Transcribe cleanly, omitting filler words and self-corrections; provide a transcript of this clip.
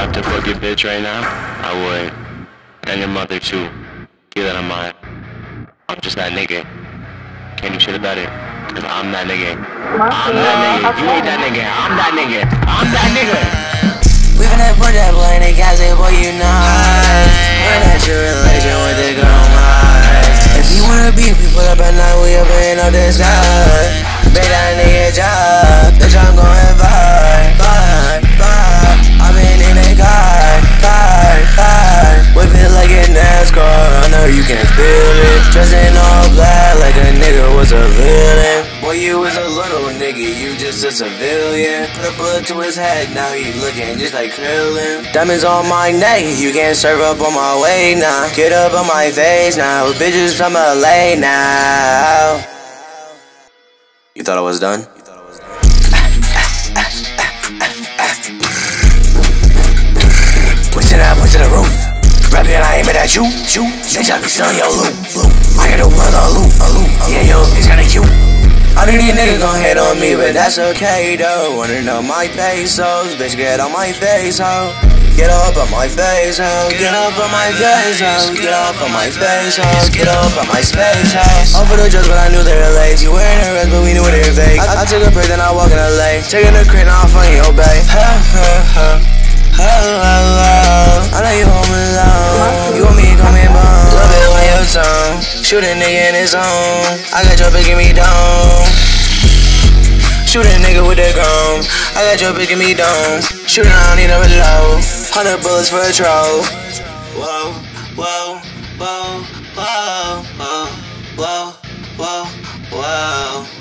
have to fuck your bitch right now, I would. And your mother too. Keep that in mind. I'm just that nigga. Can't do shit about it. Cause I'm that nigga. I'm that nigga. You ain't that nigga. I'm that nigga. I'm that nigga. We finna put that boy in the gas, boy, you know. We're not your relation with the girl, mine. If you wanna beef, we pull up at night, we up in all this sky. Bet that nigga job, bitch, I'm going vibe. I've been in the car. Whip it like a NASCAR, I know you can feel it. Dressed in all black like a nigga was a villain. Boy, you was a little nigga, you just a civilian. Put a bullet to his head, now he looking just like Krillin. Diamonds on my neck, you can't serve up on my way now. Get up on my face now, bitches from LA now. You thought I was done? To the roof, rapping, I aim it at you. Bitch, I be selling your loot. I got a loot. Yeah, yo, it's kinda cute. All of these niggas gon' hate on me, but that's okay though. Wanna know my pesos, bitch, get on my face, ho. Get up on my face, ho. Get up on my face, ho. Get up on my face, ho. Get up on my space, ho. All for the drugs, but I knew they were lazy. You wearing a red, but we knew they were fake. I took a break, then I walk in LA. Taking a crate, now I'm fucking your bae. I know you home alone. You want me to come in bone. Love it when your song. Shoot a nigga in his own. I got your bitch, give me dome. Shoot a nigga with the chrome. I got your bitch, give me dome. Shooting, I don't need a reload. 100 bullets for a troll. Whoa, whoa, whoa, whoa, whoa, whoa, whoa, whoa.